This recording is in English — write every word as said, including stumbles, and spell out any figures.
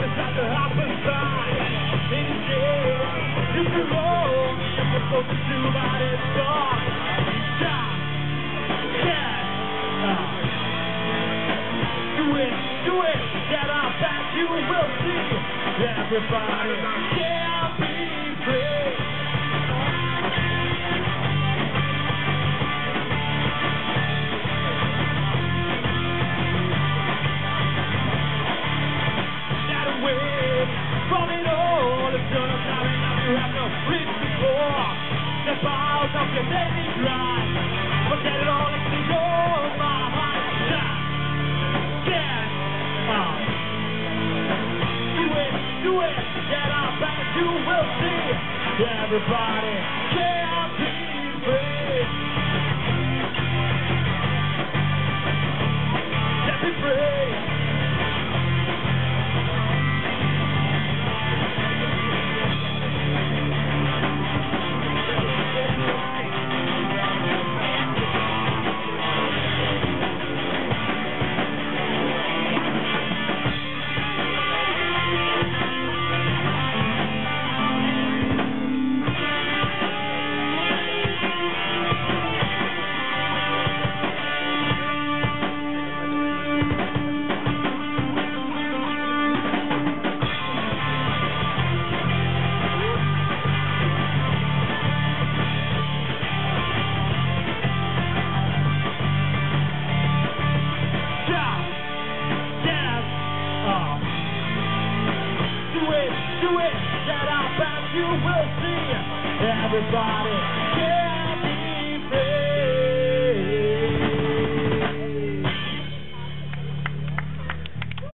decide to hop inside. Instead, you can roll me if we're supposed to do about it. Stop, stop, yeah. Uh. Do it, do it, get up and you will see. Everybody, yeah, be free. Get away from it all. It's gonna come enough, you have no reach before. Step out of your daily grind. Forget it all, it's in your mind. Yeah, yeah, uh. Do it, do it, get up and you will see. Everybody, yeah, be free. Set me free. Do it, get up and you will see. Everybody.